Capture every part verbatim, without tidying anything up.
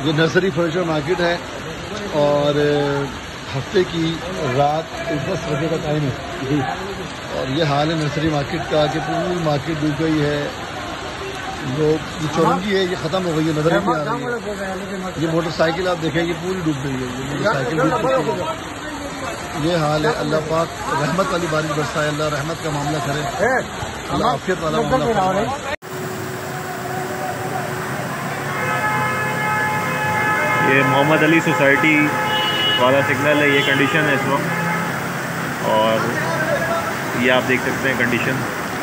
ये nursery furniture market है और हफ्ते की रात दस बजे का टाइम है जी। और ये हाल है नर्सरी मार्केट का कि पूरी मार्केट डूब गई है। लोग ये चौरंगी है ये ख़त्म हो गई है, नजर नहीं आ रही है। ये मोटरसाइकिल आप देखें ये पूरी डूब गई है, ये मोटरसाइकिल डूब चुकी है। ये हाल है। अल्लाह पाक रहमत वाली बारिश बरसाए, अल्लाह रहमत का मामला करे, अल्लाह आफियत वाला मामला। ये मोहम्मद अली सोसाइटी वाला सिग्नल है, ये कंडीशन है इस वक्त। और ये आप देख सकते हैं कंडीशन।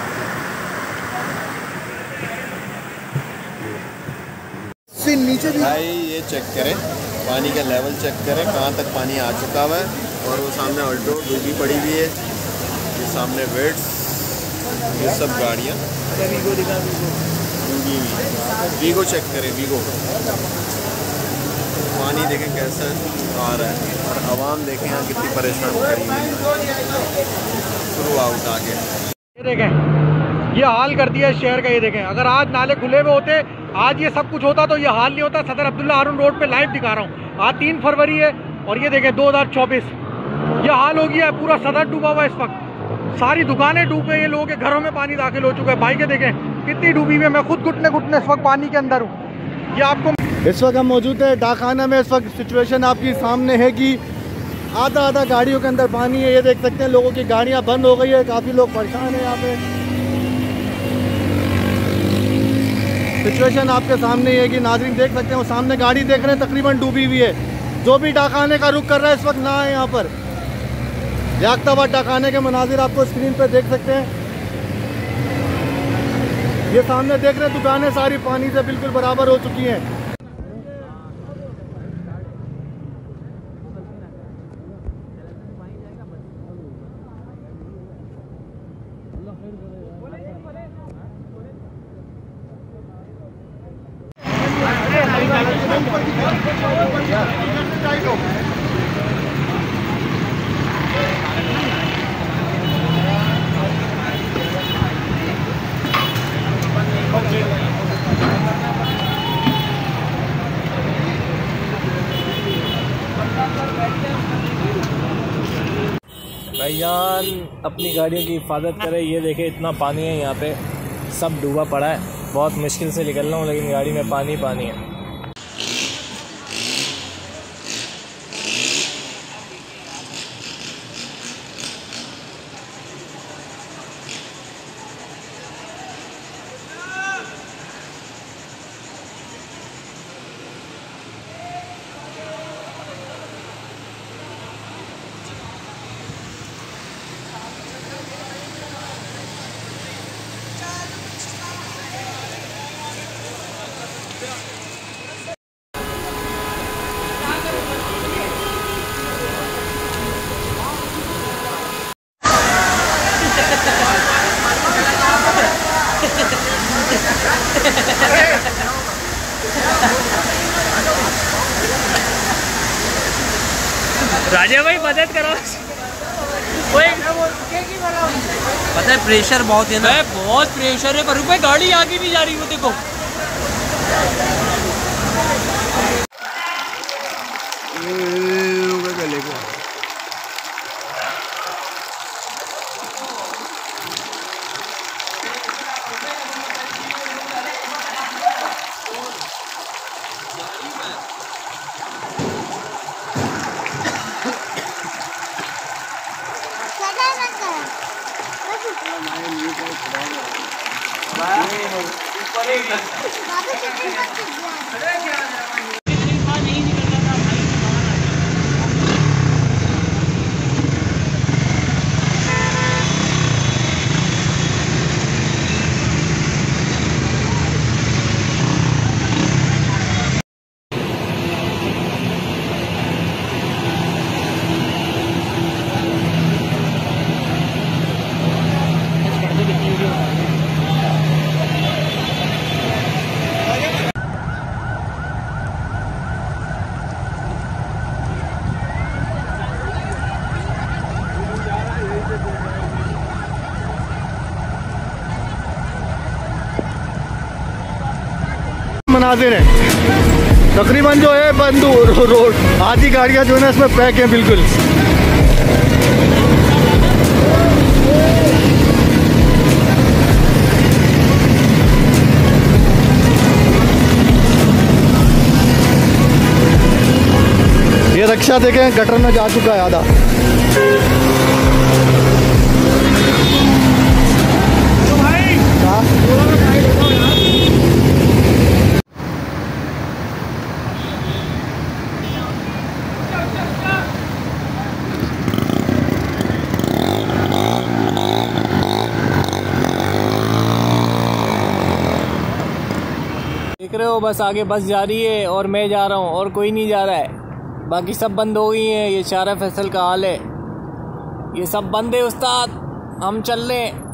नीचे भी भाई ये चेक करें, पानी का लेवल चेक करें कहाँ तक पानी आ चुका हुआ है। और वो सामने ऑल्टो डूबी पड़ी हुई है, ये सामने वेट्स, ये सब गाड़ियाँ डूबी हुई। वीगो चेक करें, वीगो पानी देखें कैसा आ रहा है। और आवाम देखें यहाँ कितनी परेशान करी हुई है थ्रू आउट आगे। ये देखें ये हाल कर दिया शहर का। ये देखें अगर आज नाले खुले हुए होते, आज ये सब कुछ होता तो ये हाल नहीं होता। सदर अब्दुल्ला हारून रोड पे लाइव दिखा रहा हूँ। आज तीन फरवरी है और ये देखें दो हज़ार चौबीस ये हाल हो गया है। पूरा सदर डूबा हुआ है इस वक्त, सारी दुकानें डूब गई हैं, लोगों के घरों में पानी दाखिल हो चुका है। बाइकें देखें कितनी डूबी हुई है। मैं खुद घुटने घुटने इस वक्त पानी के अंदर हूँ। ये आपको इस वक्त हम मौजूद है डाकखाना में। इस वक्त सिचुएशन आपकी सामने है कि आधा आधा गाड़ियों के अंदर पानी है। ये देख सकते हैं लोगों की गाड़ियां बंद हो गई है, काफ़ी लोग परेशान है यहाँ पे। सिचुएशन आपके सामने है कि नाज़रीन देख सकते हैं, वो सामने गाड़ी देख रहे हैं तकरीबन डूबी हुई है। जो भी डाकखाने का रुख कर रहा है इस वक्त ना है यहाँ पर। याख्ताबाद डाकखाने के मनाजिर आपको स्क्रीन पर देख सकते हैं। ये सामने देख रहे हैं दुकानें सारी पानी से बिल्कुल बराबर हो चुकी हैं। भाईजान अपनी गाड़ियों की हिफाजत करें। ये देखें इतना पानी है यहाँ पे, सब डूबा पड़ा है। बहुत मुश्किल से निकल रहा हूँ लेकिन गाड़ी में पानी पानी है। राजा भाई मदद करो। पता है प्रेशर बहुत है ना, बहुत प्रेशर है। पर भाई गाड़ी आगे भी जा रही हो देखो। मनाजिर है। तकरीबन जो है बंद रो, रोड आधी गाड़ियाँ जो है ना इसमें पैक हैं बिल्कुल। ये रिक्शा देखें गटर में जा चुका है आधा। देख रहे हो बस आगे बस जा रही है और मैं जा रहा हूँ और कोई नहीं जा रहा है। बाकी सब बंद हो गई हैं। ये शारा फैसल का हाल है, ये सब बंद है उस्ताद, हम चल रहे हैं।